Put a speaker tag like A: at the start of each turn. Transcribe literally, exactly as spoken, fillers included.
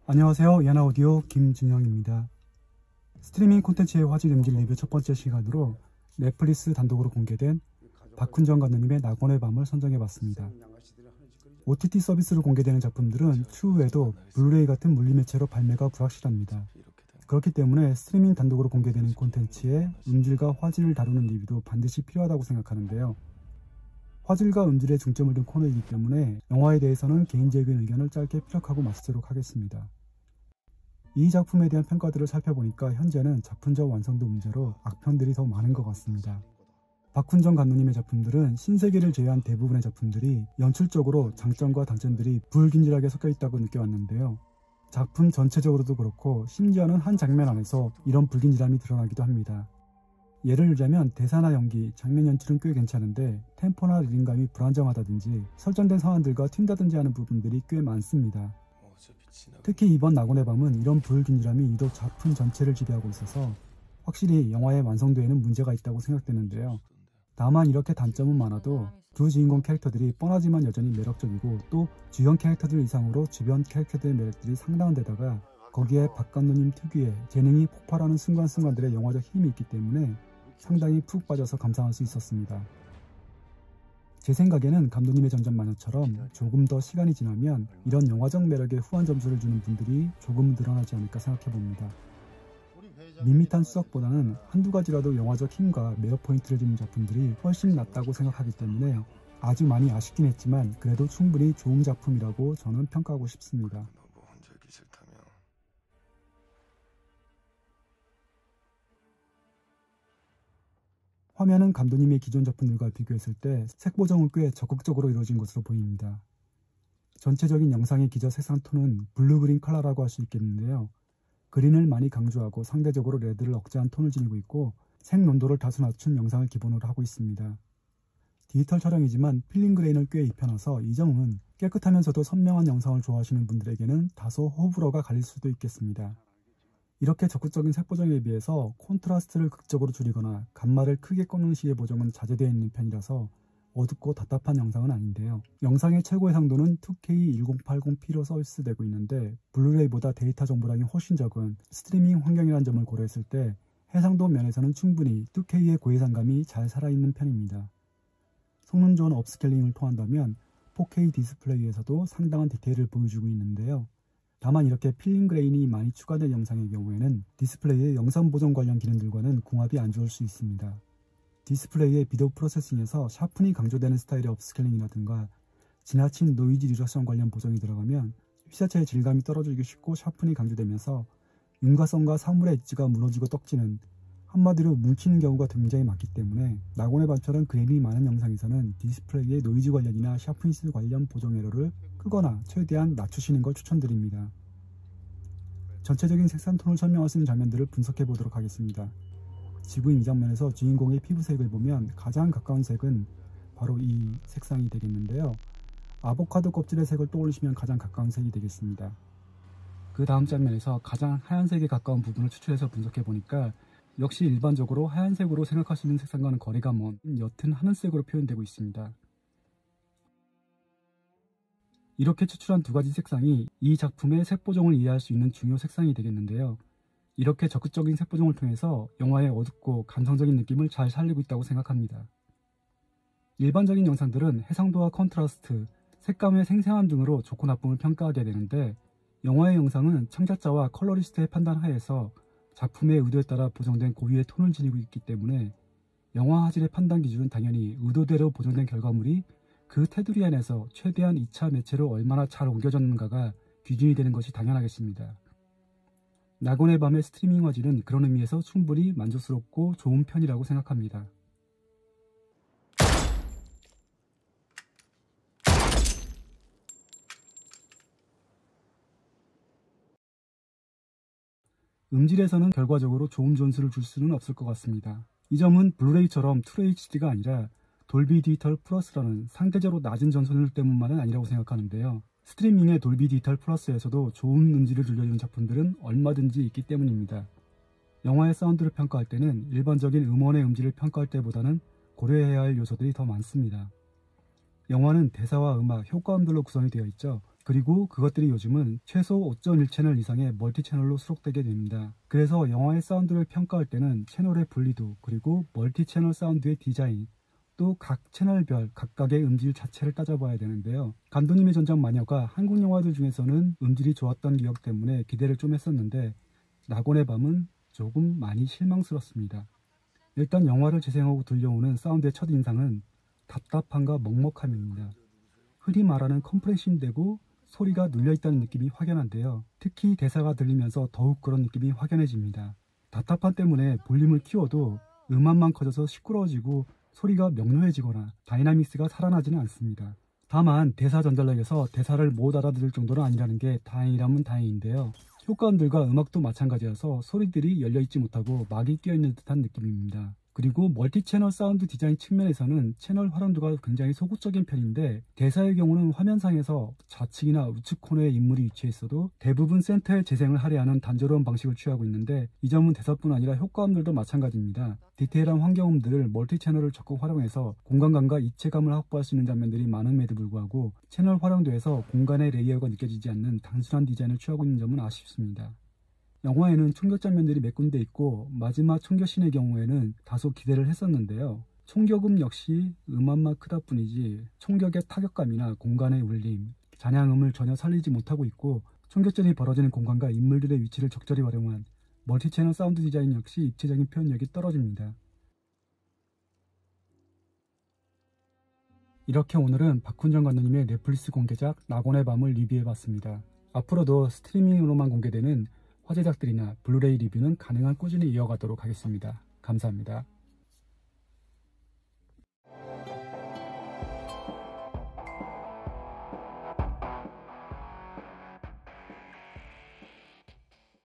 A: 안녕하세요. 야나오디오 김준영입니다. 스트리밍 콘텐츠의 화질 음질 리뷰 첫 번째 시간으로 넷플릭스 단독으로 공개된 박훈정 감독님의 낙원의 밤을 선정해봤습니다. 오티티 서비스로 공개되는 작품들은 추후에도 블루레이 같은 물리매체로 발매가 불확실합니다. 그렇기 때문에 스트리밍 단독으로 공개되는 콘텐츠의 음질과 화질을 다루는 리뷰도 반드시 필요하다고 생각하는데요. 화질과 음질에 중점을 둔 코너이기 때문에 영화에 대해서는 개인적인 의견을 짧게 피력하고 마치도록 하겠습니다. 이 작품에 대한 평가들을 살펴보니까 현재는 작품적 완성도 문제로 악평들이 더 많은 것 같습니다. 박훈정 감독님의 작품들은 신세계를 제외한 대부분의 작품들이 연출적으로 장점과 단점들이 불균질하게 섞여 있다고 느껴왔는데요. 작품 전체적으로도 그렇고 심지어는 한 장면 안에서 이런 불균질함이 드러나기도 합니다. 예를 들자면 대사나 연기, 장면 연출은 꽤 괜찮은데 템포나 리듬감이 불안정하다든지 설정된 상황들과 튄다든지 하는 부분들이 꽤 많습니다. 특히 이번 낙원의 밤은 이런 불균질함이 유독 작품 전체를 지배하고 있어서 확실히 영화의 완성도에는 문제가 있다고 생각되는데요. 다만 이렇게 단점은 많아도 두 주인공 캐릭터들이 뻔하지만 여전히 매력적이고 또 주연 캐릭터들 이상으로 주변 캐릭터들의 매력들이 상당한 데다가 거기에 박 감독님 특유의 재능이 폭발하는 순간순간들의 영화적 힘이 있기 때문에 상당히 푹 빠져서 감상할 수 있었습니다. 제 생각에는 감독님의 전전 마녀처럼 조금 더 시간이 지나면 이런 영화적 매력에 후한 점수를 주는 분들이 조금 늘어나지 않을까 생각해봅니다. 밋밋한 수석보다는 한두 가지라도 영화적 힘과 매력 포인트를 주는 작품들이 훨씬 낫다고 생각하기 때문에 아주 많이 아쉽긴 했지만 그래도 충분히 좋은 작품이라고 저는 평가하고 싶습니다. 화면은 감독님의 기존 작품들과 비교했을 때 색 보정은 꽤 적극적으로 이루어진 것으로 보입니다. 전체적인 영상의 기저 색상 톤은 블루그린 컬러라고 할 수 있겠는데요. 그린을 많이 강조하고 상대적으로 레드를 억제한 톤을 지니고 있고 색 농도를 다소 낮춘 영상을 기본으로 하고 있습니다. 디지털 촬영이지만 필름 그레인을 꽤 입혀놔서 이 점은 깨끗하면서도 선명한 영상을 좋아하시는 분들에게는 다소 호불호가 갈릴 수도 있겠습니다. 이렇게 적극적인 색 보정에 비해서 콘트라스트를 극적으로 줄이거나 감마를 크게 꺾는 식의 보정은 자제되어 있는 편이라서 어둡고 답답한 영상은 아닌데요. 영상의 최고의 상도는 투케이 천팔십 피로 서비스되고 있는데 블루레이보다 데이터 정보량이 훨씬 적은 스트리밍 환경이라는 점을 고려했을 때 해상도 면에서는 충분히 투케이의 고해상감이 잘 살아있는 편입니다. 성능 좋은 업스케일링을 통한다면 포케이 디스플레이에서도 상당한 디테일을 보여주고 있는데요. 다만 이렇게 필름 그레인이 많이 추가된 영상의 경우에는 디스플레이의 영상 보정 관련 기능들과는 궁합이 안 좋을 수 있습니다. 디스플레이의 비디오 프로세싱에서 샤픈이 강조되는 스타일의 업스케일링이라든가 지나친 노이즈 리덕션 관련 보정이 들어가면 휘자체의 질감이 떨어지기 쉽고 샤픈이 강조되면서 윤곽선과 사물의 엣지가 무너지고 떡지는 한마디로 뭉치는 경우가 굉장히 많기 때문에 낙원의 밤처럼 그래인이 많은 영상에서는 디스플레이의 노이즈 관련이나 샤프니스 관련 보정 에러를 끄거나 최대한 낮추시는 걸 추천드립니다. 전체적인 색상 톤을 설명할 수 있는 장면들을 분석해 보도록 하겠습니다. 지금 이 장면에서 주인공의 피부색을 보면 가장 가까운 색은 바로 이 색상이 되겠는데요. 아보카도 껍질의 색을 떠올리시면 가장 가까운 색이 되겠습니다. 그 다음 장면에서 가장 하얀색에 가까운 부분을 추출해서 분석해 보니까 역시 일반적으로 하얀색으로 생각하시는 색상과는 거리가 먼 옅은 하늘색으로 표현되고 있습니다. 이렇게 추출한 두 가지 색상이 이 작품의 색보정을 이해할 수 있는 중요 색상이 되겠는데요. 이렇게 적극적인 색보정을 통해서 영화의 어둡고 감성적인 느낌을 잘 살리고 있다고 생각합니다. 일반적인 영상들은 해상도와 컨트라스트, 색감의 생생함 등으로 좋고 나쁨을 평가하게 되는데 영화의 영상은 창작자와 컬러리스트의 판단 하에서 작품의 의도에 따라 보정된 고유의 톤을 지니고 있기 때문에 영화 화질의 판단 기준은 당연히 의도대로 보정된 결과물이 그 테두리 안에서 최대한 이 차 매체로 얼마나 잘 옮겨졌는가가 기준이 되는 것이 당연하겠습니다. 낙원의 밤의 스트리밍 화질은 그런 의미에서 충분히 만족스럽고 좋은 편이라고 생각합니다. 음질에서는 결과적으로 좋은 점수를 줄 수는 없을 것 같습니다. 이 점은 블루레이처럼 트루 에이치디가 아니라 돌비 디지털 플러스라는 상대적으로 낮은 전선율 때문만은 아니라고 생각하는데요. 스트리밍의 돌비 디지털 플러스에서도 좋은 음질을 들려주는 작품들은 얼마든지 있기 때문입니다. 영화의 사운드를 평가할 때는 일반적인 음원의 음질을 평가할 때보다는 고려해야 할 요소들이 더 많습니다. 영화는 대사와 음악, 효과음들로 구성이 되어 있죠. 그리고 그것들이 요즘은 최소 오 점 일 채널 이상의 멀티 채널로 수록되게 됩니다. 그래서 영화의 사운드를 평가할 때는 채널의 분리도, 그리고 멀티 채널 사운드의 디자인, 또 각 채널별 각각의 음질 자체를 따져봐야 되는데요. 감독님의 전작 마녀가 한국 영화들 중에서는 음질이 좋았던 기억 때문에 기대를 좀 했었는데 낙원의 밤은 조금 많이 실망스럽습니다. 일단 영화를 재생하고 들려오는 사운드의 첫인상은 답답함과 먹먹함입니다. 흔히 말하는 컴프레션 되고 소리가 눌려있다는 느낌이 확연한데요. 특히 대사가 들리면서 더욱 그런 느낌이 확연해집니다. 답답함 때문에 볼륨을 키워도 음압만 커져서 시끄러워지고 소리가 명료해지거나 다이나믹스가 살아나지는 않습니다. 다만 대사 전달력에서 대사를 못 알아들을 정도는 아니라는 게 다행이라면 다행인데요. 효과음들과 음악도 마찬가지여서 소리들이 열려있지 못하고 막이 끼어있는 듯한 느낌입니다. 그리고 멀티 채널 사운드 디자인 측면에서는 채널 활용도가 굉장히 소극적인 편인데 대사의 경우는 화면상에서 좌측이나 우측 코너에 인물이 위치해 있어도 대부분 센터에 재생을 하려 하는 단조로운 방식을 취하고 있는데 이 점은 대사뿐 아니라 효과음들도 마찬가지입니다. 디테일한 환경음들을 멀티 채널을 적극 활용해서 공간감과 입체감을 확보할 수 있는 장면들이 많음에도 불구하고 채널 활용도에서 공간의 레이어가 느껴지지 않는 단순한 디자인을 취하고 있는 점은 아쉽습니다. 영화에는 총격 장면들이 몇 군데 있고 마지막 총격신의 경우에는 다소 기대를 했었는데요. 총격음 역시 음압만 크다 뿐이지 총격의 타격감이나 공간의 울림, 잔향음을 전혀 살리지 못하고 있고 총격전이 벌어지는 공간과 인물들의 위치를 적절히 활용한 멀티채널 사운드 디자인 역시 입체적인 표현력이 떨어집니다. 이렇게 오늘은 박훈정 감독님의 넷플릭스 공개작 낙원의 밤을 리뷰해봤습니다. 앞으로도 스트리밍으로만 공개되는 화제작들이나 블루레이 리뷰는 가능한 꾸준히 이어가도록 하겠습니다. 감사합니다.